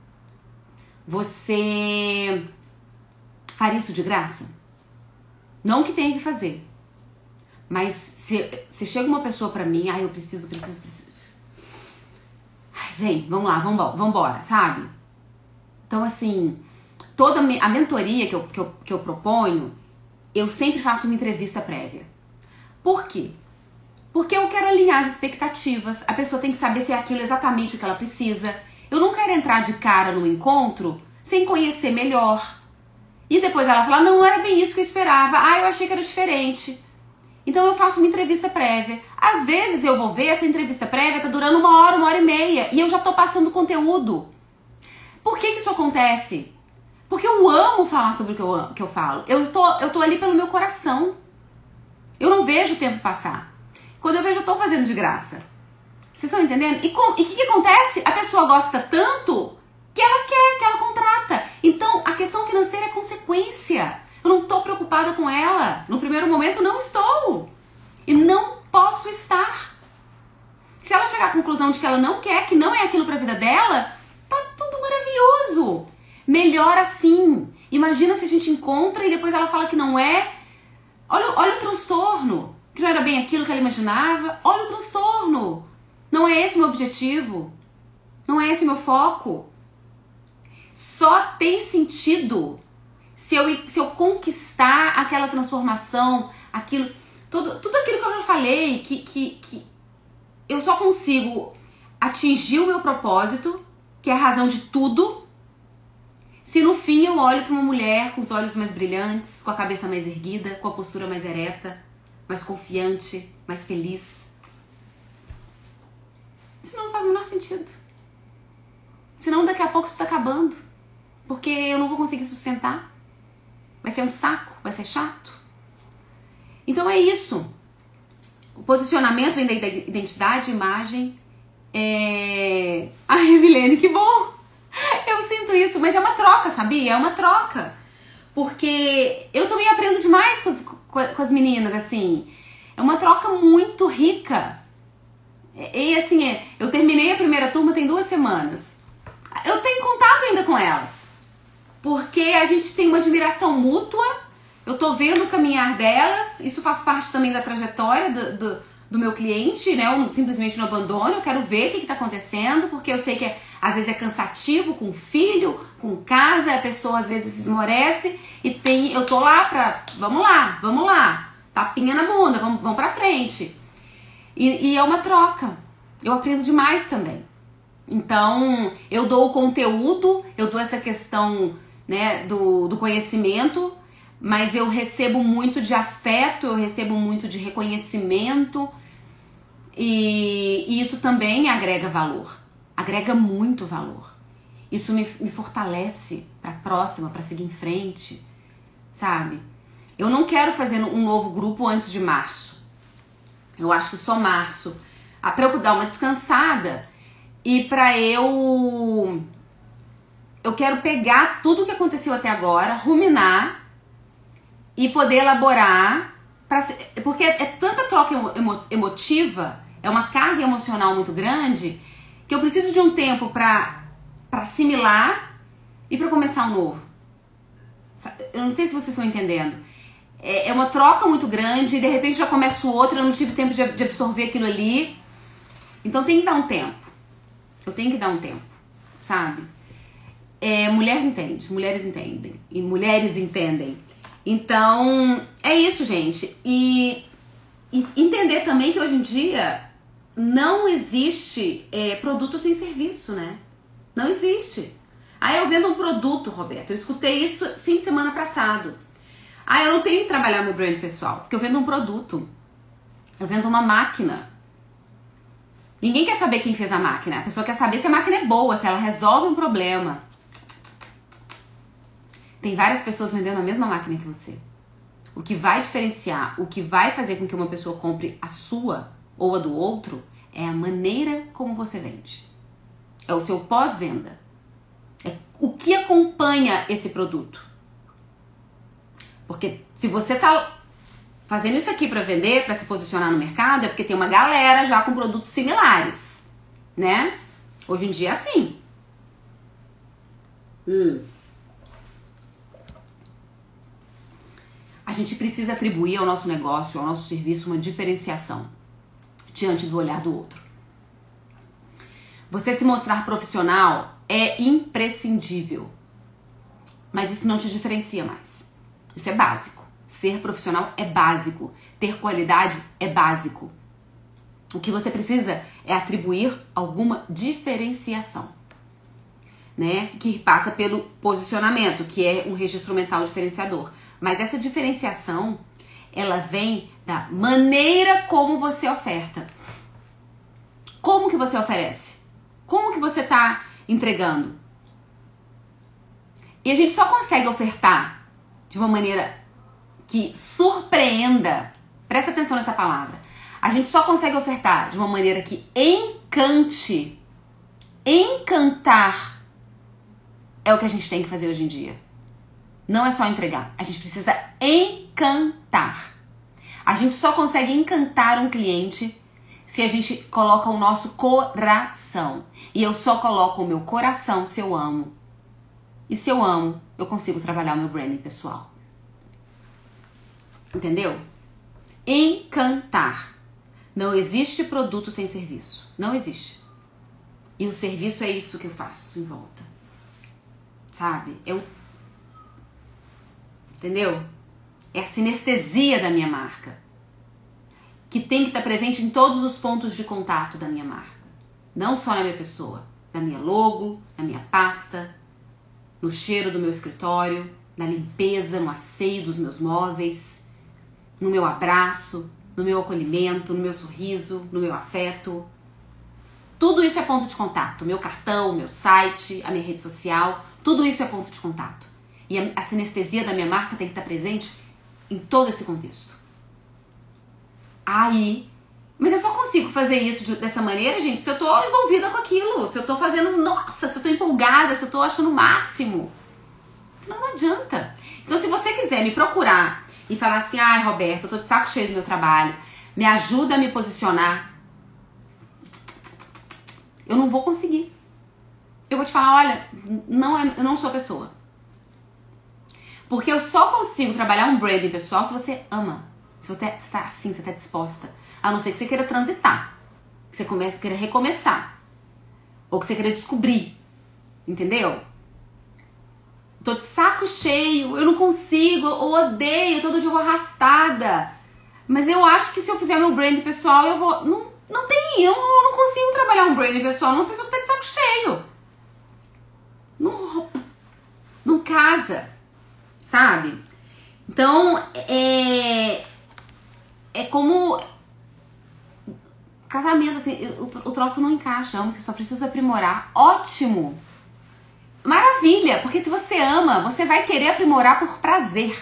Você faria isso de graça? Não que tenha que fazer. Mas se, se chega uma pessoa pra mim, ai, eu preciso, preciso, preciso. Ai, vem, vamos lá, vamos, vamos embora, sabe? Então, assim, toda a mentoria que eu, que, eu, que eu proponho, eu sempre faço uma entrevista prévia. Por quê? Porque eu quero alinhar as expectativas. A pessoa tem que saber se é aquilo exatamente o que ela precisa. Eu não quero entrar de cara no encontro sem conhecer melhor. E depois ela fala, não, não era bem isso que eu esperava. Ah, eu achei que era diferente. Então eu faço uma entrevista prévia. Às vezes eu vou ver, essa entrevista prévia tá durando uma hora, uma hora e meia. E eu já tô passando conteúdo. Por que que isso acontece? Porque eu amo falar sobre o que eu, amo, que eu falo. Eu tô, eu tô ali pelo meu coração. Eu não vejo o tempo passar. Quando eu vejo, eu tô fazendo de graça. Vocês estão entendendo? E o que, que acontece? A pessoa gosta tanto que ela quer, que ela contrata. Então, a questão financeira é consequência. Eu não tô preocupada com ela. No primeiro momento, não estou. E não posso estar. Se ela chegar à conclusão de que ela não quer, que não é aquilo pra vida dela, tá tudo maravilhoso. Melhor assim. Imagina se a gente encontra e depois ela fala que não é. Olha, olha o transtorno. Que não era bem aquilo que ela imaginava. Olha o transtorno. Não é esse o meu objetivo. Não é esse o meu foco. Só tem sentido se eu, se eu conquistar aquela transformação, aquilo, tudo, tudo aquilo que eu já falei, que, que, que eu só consigo atingir o meu propósito, que é a razão de tudo, se no fim eu olho para uma mulher com os olhos mais brilhantes, com a cabeça mais erguida, com a postura mais ereta, mais confiante, mais feliz. Isso não faz o menor sentido. Senão daqui a pouco isso tá acabando. Porque eu não vou conseguir sustentar. Vai ser um saco, vai ser chato. Então é isso. O posicionamento vem da identidade, imagem. É... Ai, Milene, que bom! Eu sinto isso, mas é uma troca, sabia? É uma troca. Porque eu também aprendo demais com as, com as meninas, assim. É uma troca muito rica. E assim, eu terminei a primeira turma tem duas semanas. Eu tenho contato ainda com elas. Porque a gente tem uma admiração mútua. Eu tô vendo o caminhar delas. Isso faz parte também da trajetória do, do, do meu cliente, né? Eu não, simplesmente não abandono. Eu quero ver o que, que tá acontecendo. Porque eu sei que é, às vezes é cansativo com filho, com casa. A pessoa às vezes se esmorece. E tem, eu tô lá pra... Vamos lá, vamos lá. Tapinha na bunda, vamos, vamos pra frente. E, e é uma troca. Eu aprendo demais também. Então, eu dou o conteúdo, eu dou essa questão, né, do, do conhecimento, mas eu recebo muito de afeto, eu recebo muito de reconhecimento e, e isso também agrega valor, agrega muito valor. Isso me, me fortalece pra próxima, pra seguir em frente, sabe? Eu não quero fazer um novo grupo antes de março. Eu acho que só março, pra eu dar uma descansada. E pra eu... Eu quero pegar tudo o que aconteceu até agora, ruminar e poder elaborar. Pra, porque é, é tanta troca emo, emotiva, é uma carga emocional muito grande, que eu preciso de um tempo pra, pra assimilar e pra começar um novo. Eu não sei se vocês estão entendendo. É, é uma troca muito grande e de repente já começa outro, eu não tive tempo de, de absorver aquilo ali. Então tem que dar um tempo. Eu tenho que dar um tempo, sabe? É, mulheres entendem, mulheres entendem. E mulheres entendem. Então, é isso, gente. E, e entender também que hoje em dia não existe é, produto sem serviço, né? Não existe. Ah, eu vendo um produto, Roberto. Eu escutei isso fim de semana passado. Ah, eu não tenho que trabalhar meu brand pessoal, porque eu vendo um produto. Eu vendo uma máquina. Ninguém quer saber quem fez a máquina. A pessoa quer saber se a máquina é boa, se ela resolve um problema. Tem várias pessoas vendendo a mesma máquina que você. O que vai diferenciar, o que vai fazer com que uma pessoa compre a sua ou a do outro, é a maneira como você vende. É o seu pós-venda. É o que acompanha esse produto. Porque se você tá fazendo isso aqui para vender, para se posicionar no mercado, é porque tem uma galera já com produtos similares, né? Hoje em dia é assim. Hum. A gente precisa atribuir ao nosso negócio, ao nosso serviço, uma diferenciação diante do olhar do outro. Você se mostrar profissional é imprescindível, mas isso não te diferencia mais. Isso é básico. Ser profissional é básico. Ter qualidade é básico. O que você precisa é atribuir alguma diferenciação, né? Que passa pelo posicionamento, que é um registro mental diferenciador. Mas essa diferenciação, ela vem da maneira como você oferta. Como que você oferece? Como que você está entregando? E a gente só consegue ofertar de uma maneira que surpreenda. Presta atenção nessa palavra. A gente só consegue ofertar de uma maneira que encante. Encantar é o que a gente tem que fazer hoje em dia. Não é só entregar. A gente precisa encantar. A gente só consegue encantar um cliente se a gente coloca o nosso coração. E eu só coloco o meu coração se eu amo. E se eu amo, eu consigo trabalhar o meu branding pessoal. Entendeu? Encantar. Não existe produto sem serviço. Não existe. E o serviço é isso que eu faço em volta. Sabe? Eu... Entendeu? É a sinestesia da minha marca. Que tem que estar presente em todos os pontos de contato da minha marca. Não só na minha pessoa. Na minha logo, na minha pasta, no cheiro do meu escritório, na limpeza, no asseio dos meus móveis, no meu abraço, no meu acolhimento, no meu sorriso, no meu afeto. Tudo isso é ponto de contato. O meu cartão, o meu site, a minha rede social, tudo isso é ponto de contato. E a, a sinestesia da minha marca tem que estar presente em todo esse contexto. Aí, mas eu só consigo fazer isso de, dessa maneira, gente, se eu tô envolvida com aquilo, se eu tô fazendo, nossa, se eu tô empolgada, se eu tô achando o máximo. Senão não adianta. Então, se você quiser me procurar e falar assim, ai, Roberto, eu tô de saco cheio do meu trabalho, me ajuda a me posicionar, eu não vou conseguir. Eu vou te falar, olha, não é, eu não sou a pessoa. Porque eu só consigo trabalhar um branding pessoal se você ama. Se você está afim, você está disposta. A não ser que você queira transitar. Que você comece, queira recomeçar. Ou que você queira descobrir. Entendeu? Tô de saco cheio, eu não consigo, eu odeio, todo dia eu vou arrastada. Mas eu acho que se eu fizer meu branding pessoal, eu vou... Não, não tem, eu não consigo trabalhar um branding pessoal numa pessoa que tá de saco cheio. Não, não casa, sabe? Então, é... É como... Casamento, assim, o, o troço não encaixa, eu só preciso aprimorar. Ótimo! Maravilha! Porque se você ama, você vai querer aprimorar por prazer.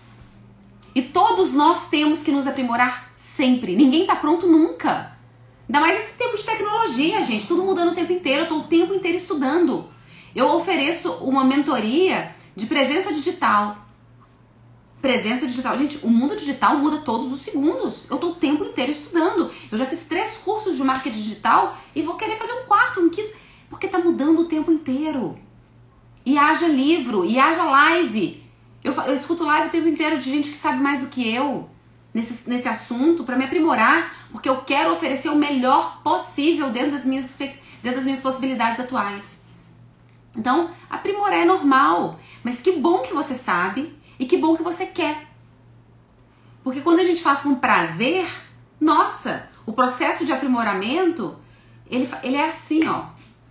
E todos nós temos que nos aprimorar sempre. Ninguém tá pronto nunca. Ainda mais esse tempo de tecnologia, gente. Tudo mudando o tempo inteiro. Eu tô o tempo inteiro estudando. Eu ofereço uma mentoria de presença digital. Presença digital. Gente, o mundo digital muda todos os segundos. Eu tô o tempo inteiro estudando. Eu já fiz três cursos de marketing digital e vou querer fazer um quarto, um quinto, porque tá mudando o tempo inteiro. E haja livro, e haja live. Eu, eu escuto live o tempo inteiro de gente que sabe mais do que eu nesse, nesse assunto para me aprimorar, porque eu quero oferecer o melhor possível dentro das minhas, dentro das minhas possibilidades atuais. Então, aprimorar é normal. Mas que bom que você sabe e que bom que você quer. Porque quando a gente faz com prazer, nossa, o processo de aprimoramento, ele, ele é assim, ó.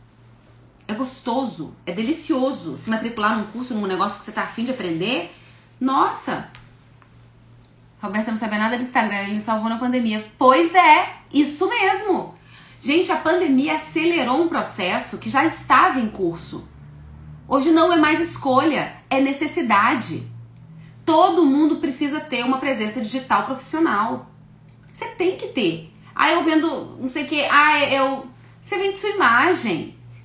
É gostoso, é delicioso. Se matricular num curso, num negócio que você tá afim de aprender, nossa. Roberta não sabe nada de Instagram, ele me salvou na pandemia. Pois é, isso mesmo. Gente, a pandemia acelerou um processo que já estava em curso. Hoje não é mais escolha, é necessidade. Todo mundo precisa ter uma presença digital profissional. Você tem que ter. Ah, eu vendo não sei o que, ah, eu... Você vende sua imagem.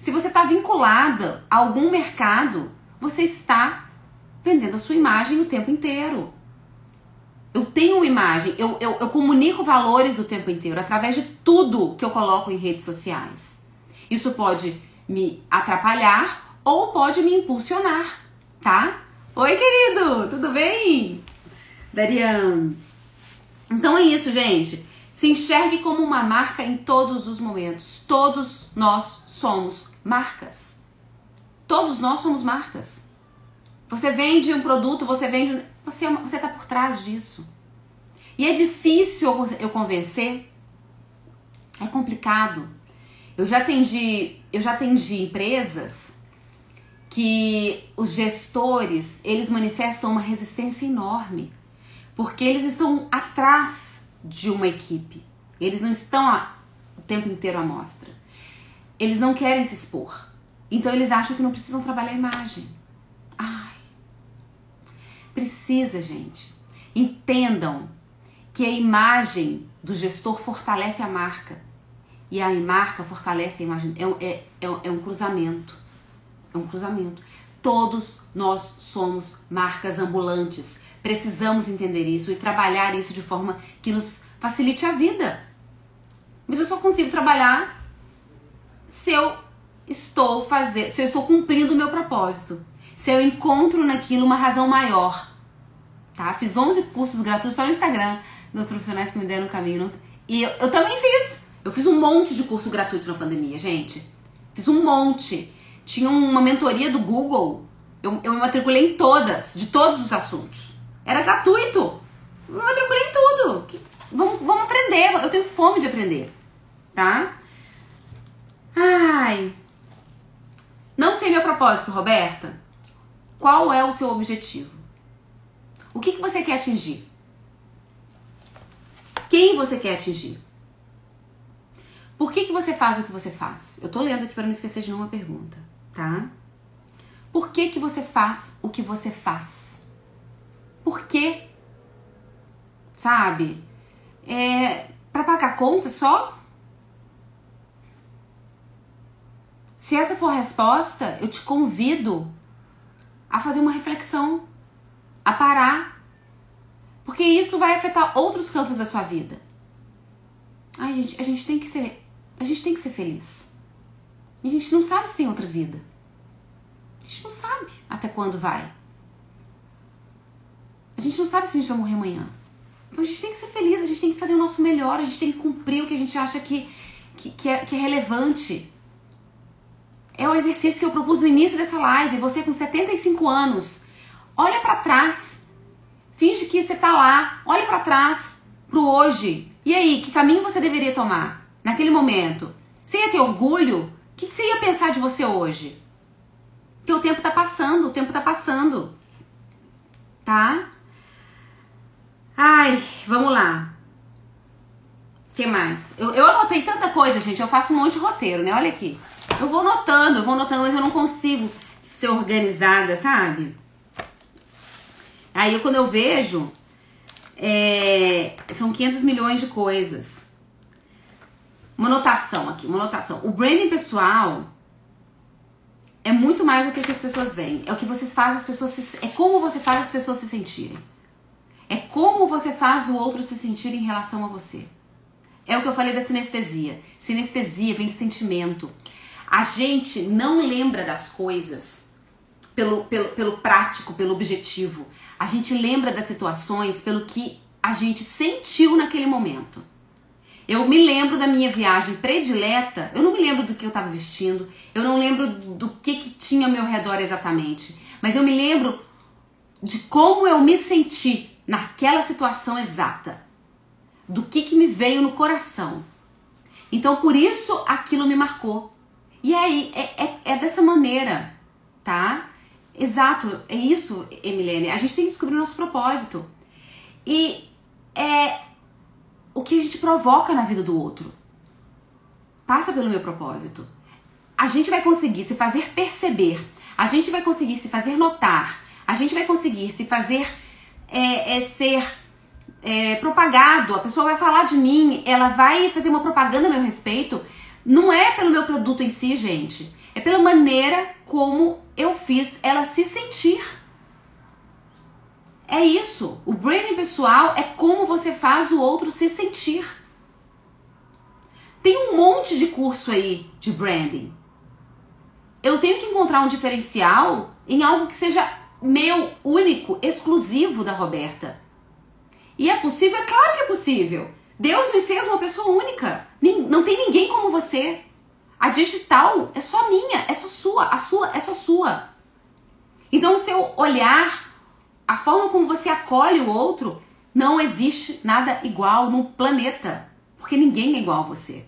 Se você está vinculada a algum mercado, você está vendendo a sua imagem o tempo inteiro. Eu tenho uma imagem, eu, eu, eu comunico valores o tempo inteiro através de tudo que eu coloco em redes sociais. Isso pode me atrapalhar ou pode me impulsionar, tá? Oi, querido, tudo bem? Darian. Então é isso, gente. Se enxergue como uma marca em todos os momentos. Todos nós somos marcas. Todos nós somos marcas. Você vende um produto, você vende... Você, você tá por trás disso. E é difícil eu convencer. É complicado. Eu já atendi, eu já atendi empresas que os gestores, eles manifestam uma resistência enorme. Porque eles estão atrás de uma equipe. Eles não estão a, o tempo inteiro à mostra. Eles não querem se expor. Então eles acham que não precisam trabalhar a imagem. Ai. Precisa, gente. Entendam que a imagem do gestor fortalece a marca. E a marca fortalece a imagem. É, é, é, é um cruzamento. É um cruzamento. Todos nós somos marcas ambulantes. Precisamos entender isso e trabalhar isso de forma que nos facilite a vida. Mas eu só consigo trabalhar se eu estou fazendo, se eu estou cumprindo o meu propósito. Se eu encontro naquilo uma razão maior. Tá? Fiz onze cursos gratuitos só no Instagram dos profissionais que me deram o caminho. E eu, eu também fiz. Eu fiz um monte de curso gratuito na pandemia, gente. Fiz um monte. Tinha uma mentoria do Google. Eu, eu me matriculei em todas, de todos os assuntos. Era gratuito. Eu me matriculei em tudo. Que, vamos, vamos aprender. Eu tenho fome de aprender. Tá? Ai. Não sei meu propósito, Roberta. Qual é o seu objetivo? O que, que você quer atingir? Quem você quer atingir? Por que, que você faz o que você faz? Eu tô lendo aqui para não esquecer de nenhuma pergunta, tá? Por que, que você faz o que você faz? Por quê? Sabe? É pra pagar conta só? Se essa for a resposta, eu te convido a fazer uma reflexão, a parar, porque isso vai afetar outros campos da sua vida. Ai, gente, a gente tem que ser, a gente tem que ser feliz. E a gente não sabe se tem outra vida. A gente não sabe até quando vai. A gente não sabe se a gente vai morrer amanhã. Então a gente tem que ser feliz, a gente tem que fazer o nosso melhor, a gente tem que cumprir o que a gente acha que, que, que, é, que é relevante. É o exercício que eu propus no início dessa live. Você com setenta e cinco anos, olha pra trás. Finge que você tá lá. Olha pra trás, pro hoje. E aí, que caminho você deveria tomar naquele momento? Você ia ter orgulho? O que, que você ia pensar de você hoje? Porque o tempo tá passando, o tempo tá passando. Tá? Ai, vamos lá. O que mais? Eu, eu anotei tanta coisa, gente. Eu faço um monte de roteiro, né? Olha aqui. Eu vou notando, eu vou notando, mas eu não consigo ser organizada, sabe? Aí, eu, quando eu vejo, é, são quinhentos milhões de coisas. Uma notação aqui, uma notação. O branding pessoal é muito mais do que, que as pessoas veem. É o que vocês fazem, as pessoas se, é como você faz as pessoas se sentirem. É como você faz o outro se sentir em relação a você. É o que eu falei da sinestesia. Sinestesia vem de sentimento. A gente não lembra das coisas pelo, pelo, pelo prático, pelo objetivo. A gente lembra das situações pelo que a gente sentiu naquele momento. Eu me lembro da minha viagem predileta, eu não me lembro do que eu estava vestindo, eu não lembro do que, que tinha ao meu redor exatamente, mas eu me lembro de como eu me senti naquela situação exata, do que, que me veio no coração. Então, por isso, aquilo me marcou. E aí, é, é, é dessa maneira, tá? Exato, é isso, Emilene. A gente tem que descobrir o nosso propósito. E é o que a gente provoca na vida do outro. Passa pelo meu propósito. A gente vai conseguir se fazer perceber. A gente vai conseguir se fazer notar. A gente vai conseguir se fazer é, é, ser é, propagado. A pessoa vai falar de mim, ela vai fazer uma propaganda a meu respeito Não é pelo meu produto em si, gente. É pela maneira como eu fiz ela se sentir. É isso. O branding pessoal é como você faz o outro se sentir. Tem um monte de curso aí de branding. Eu tenho que encontrar um diferencial em algo que seja meu, único, exclusivo da Roberta. E é possível? É claro que é possível. Deus me fez uma pessoa única. Não tem ninguém como você. A digital é só minha, é só sua. A sua é só sua. Então o seu olhar, a forma como você acolhe o outro, não existe nada igual no planeta. Porque ninguém é igual a você.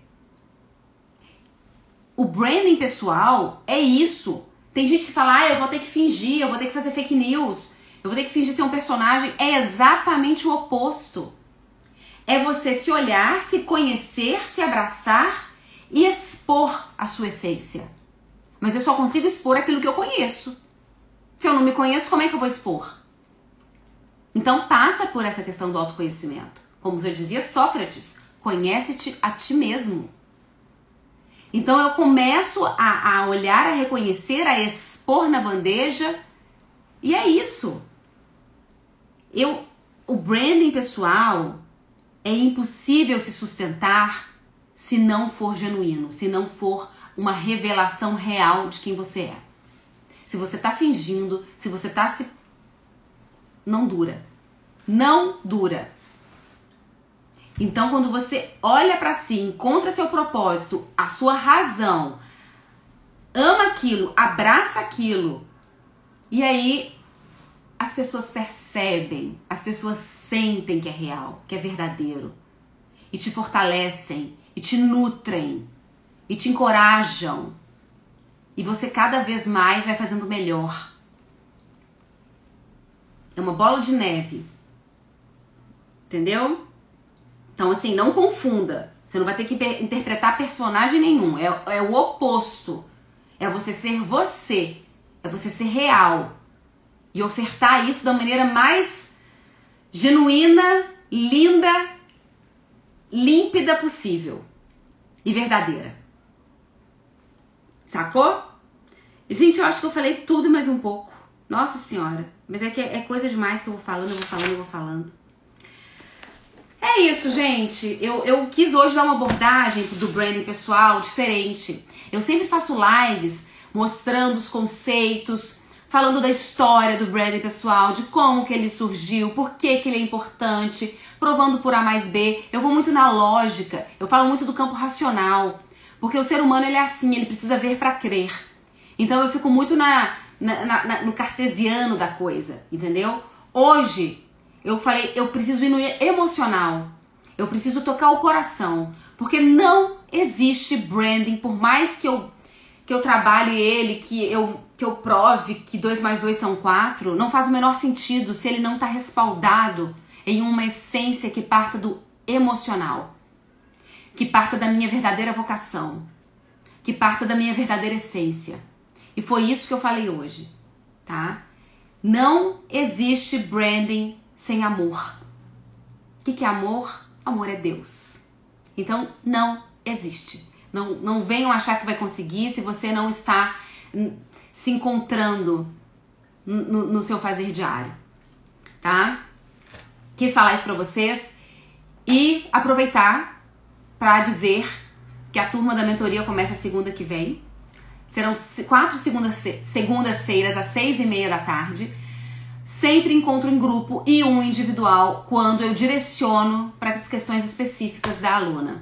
O branding pessoal é isso. Tem gente que fala, ah, eu vou ter que fingir, eu vou ter que fazer fake news, eu vou ter que fingir ser um personagem. É exatamente o oposto. É você se olhar, se conhecer, se abraçar e expor a sua essência. Mas eu só consigo expor aquilo que eu conheço. Se eu não me conheço, como é que eu vou expor? Então passa por essa questão do autoconhecimento. Como já dizia Sócrates, conhece-te a ti mesmo. Então eu começo a, a olhar, a reconhecer, a expor na bandeja. E é isso. Eu, o branding pessoal é impossível se sustentar se não for genuíno, se não for uma revelação real de quem você é. Se você tá fingindo, se você tá se... Não dura. Não dura. Então, quando você olha pra si, encontra seu propósito, a sua razão, ama aquilo, abraça aquilo, e aí as pessoas percebem, as pessoas sentem que é real, que é verdadeiro, e te fortalecem, e te nutrem, e te encorajam, e você cada vez mais vai fazendo melhor. É uma bola de neve, entendeu? Então, assim, não confunda. Você não vai ter que interpretar personagem nenhum. É, é o oposto. É você ser você. É você ser real. E ofertar isso da maneira mais genuína, linda, límpida possível. E verdadeira. Sacou? Gente, eu acho que eu falei tudo e mais um pouco. Nossa Senhora. Mas é que é coisa demais que eu vou falando, eu vou falando, eu vou falando. É isso, gente. Eu, eu quis hoje dar uma abordagem do branding pessoal diferente. Eu sempre faço lives mostrando os conceitos, falando da história do branding pessoal, de como que ele surgiu, por que que ele é importante, provando por A mais B. Eu vou muito na lógica, eu falo muito do campo racional, porque o ser humano ele é assim, ele precisa ver para crer. Então eu fico muito na, na, na, no cartesiano da coisa, entendeu? Hoje... Eu falei, eu preciso ir no emocional. Eu preciso tocar o coração. Porque não existe branding, por mais que eu, que eu trabalhe ele, que eu, que eu prove que dois mais dois são quatro, não faz o menor sentido se ele não está respaldado em uma essência que parta do emocional. Que parta da minha verdadeira vocação. Que parta da minha verdadeira essência. E foi isso que eu falei hoje, tá? Não existe branding sem amor. O que, que é amor? Amor é Deus. Então, não existe. Não, não venham achar que vai conseguir se você não está se encontrando no, no seu fazer diário. Tá? Quis falar isso pra vocês e aproveitar para dizer que a turma da mentoria começa segunda que vem. Serão quatro segundas-feiras às seis e meia da tarde. Sempre encontro em grupo e um individual quando eu direciono para as questões específicas da aluna.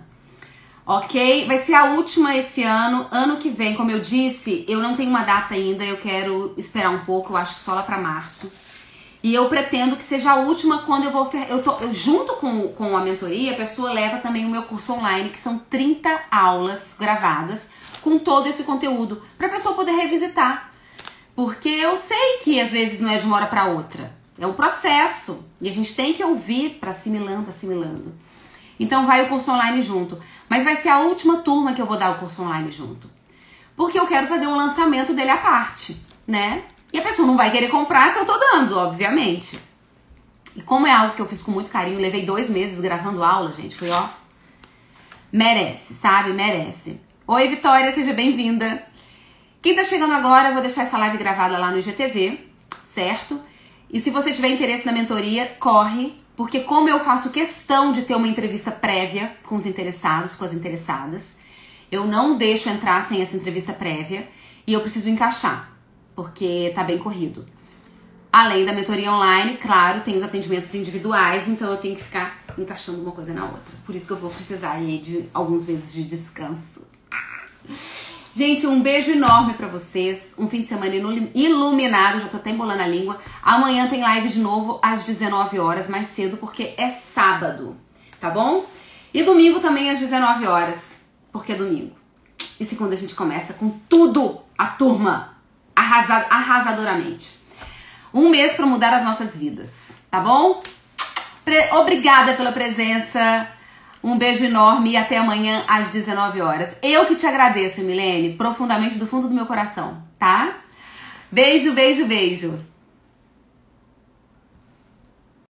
Ok? Vai ser a última esse ano. Ano que vem, como eu disse, eu não tenho uma data ainda, eu quero esperar um pouco, eu acho que só lá para março. E eu pretendo que seja a última quando eu vou... Eu tô, eu, junto com, com a mentoria, a pessoa leva também o meu curso online, que são trinta aulas gravadas com todo esse conteúdo, para a pessoa poder revisitar. Porque eu sei que às vezes não é de uma hora para outra. É um processo. E a gente tem que ouvir para assimilando, assimilando. Então vai o curso online junto. Mas vai ser a última turma que eu vou dar o curso online junto. Porque eu quero fazer um lançamento dele à parte, né? E a pessoa não vai querer comprar se eu tô dando, obviamente. E como é algo que eu fiz com muito carinho, levei dois meses gravando aula, gente. Foi, ó... Merece, sabe? Merece. Oi, Vitória, seja bem-vinda. Quem tá chegando agora, eu vou deixar essa live gravada lá no I G T V, certo? E se você tiver interesse na mentoria, corre, porque como eu faço questão de ter uma entrevista prévia com os interessados, com as interessadas, eu não deixo entrar sem essa entrevista prévia e eu preciso encaixar, porque tá bem corrido. Além da mentoria online, claro, tem os atendimentos individuais, então eu tenho que ficar encaixando uma coisa na outra. Por isso que eu vou precisar aí de alguns meses de descanso. Gente, um beijo enorme pra vocês. Um fim de semana iluminado, já tô até embolando a língua. Amanhã tem live de novo às dezenove horas, mais cedo, porque é sábado, tá bom? E domingo também às dezenove horas, porque é domingo. E segunda a gente começa com tudo, a turma, arrasa arrasadoramente. Um mês pra mudar as nossas vidas, tá bom? Pre- Obrigada pela presença. Um beijo enorme e até amanhã às dezenove horas. Eu que te agradeço, Milene, profundamente do fundo do meu coração, tá? Beijo, beijo, beijo.